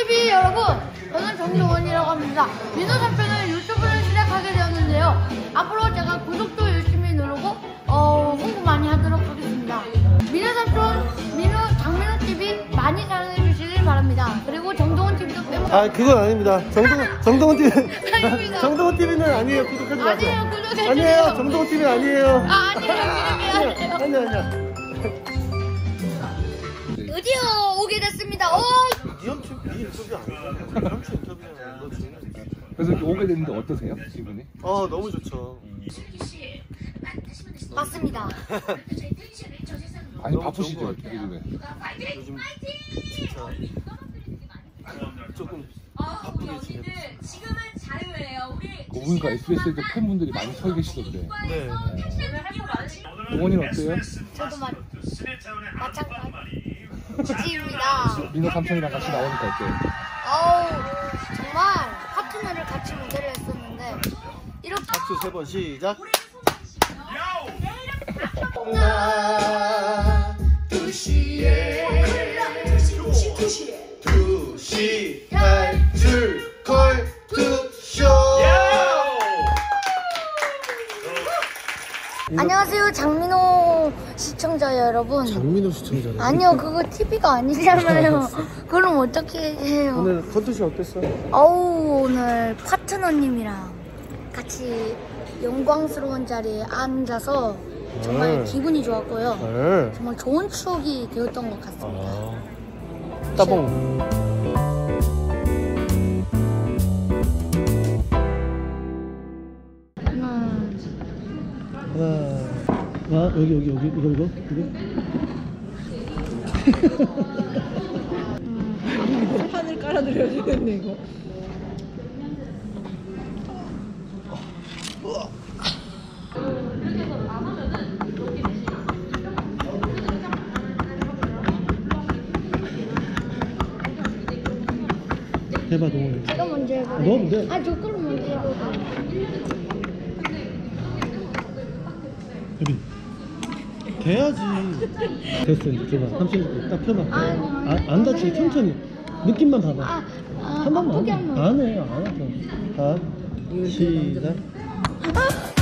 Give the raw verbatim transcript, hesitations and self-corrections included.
티비 여러분, 저는 정동원이라고 합니다. 민호 삼촌은 유튜브를 시작하게 되었는데요. 앞으로 제가 구독도 열심히 누르고 어, 홍보 많이 하도록 하겠습니다. 민호 삼촌, 민호 장민호 티비 많이 사랑해 주시길 바랍니다. 그리고 정동원 티비도 빼고. 아, 그건 아닙니다. 정동 정동원 티비. 아닙니다. 정동원 티비는 아니에요. 구독하지 마세요. 아니에요, 구독해주세요. 아니에요. 정동원 티비 아니에요. 아, 아니에요, 아니에요. 아니야, 아니야. 드디어 오게 됐습니다. 오! 네 삼촌, 네 인터뷰 아니야. 네 삼촌 인터뷰야. 너 지금. 그래서 이렇게 오게 됐는데 어떠세요, 기분이? 아, 너무 좋죠. 맞습니다. 아니 바쁘시죠, 요즘에? 요즘 진짜 조금 바쁘게 지내고 있어요. 지금은 자유예요. 우리 보니까 에스비에스에도 팬분들이 많이 서 계시던데. 네. 동원이는 어때요? 저도 마, 마찬가지입니다. 민호 삼촌이랑 같이 나오니까 어때요? 어우, 정말 파트너를 같이 모델을 했었는데 이렇게 박수 세 번 시작. 나 두 시에 두 시 탈출 콜투쇼. 안녕하세요, 장민호 시청자 여러분. 장민호 시청자. 아니요, 그거 티비가 아니잖아요. 그럼 어떻게 해요? 오늘 컨투쇼 어땠어? 어우, 오늘 파트너님이랑 같이 영광스러운 자리에 앉아서 정말 네. 기분이 좋았고요. 네. 정말 좋은 추억이 되었던 것 같습니다. 아, 따봉. 하나, 하나, 와, 여기 여기 여기 이거 이거 이거. 판을 깔아드려야 되겠네 이거. 해봐 동원이. 제가 먼저 해봐요. 너 먼저. 아, 저 거를 먼저 해봐요. 여기. 돼야지. 됐어 이제 줘봐. 삼촌 딱 펴봐. 아니, 아, 아니, 안 다치게 아니, 천천히. 느낌만 봐봐. 아, 아, 한 번만. 아프게 하면 안 해, 안 해. 자, 시작. 아!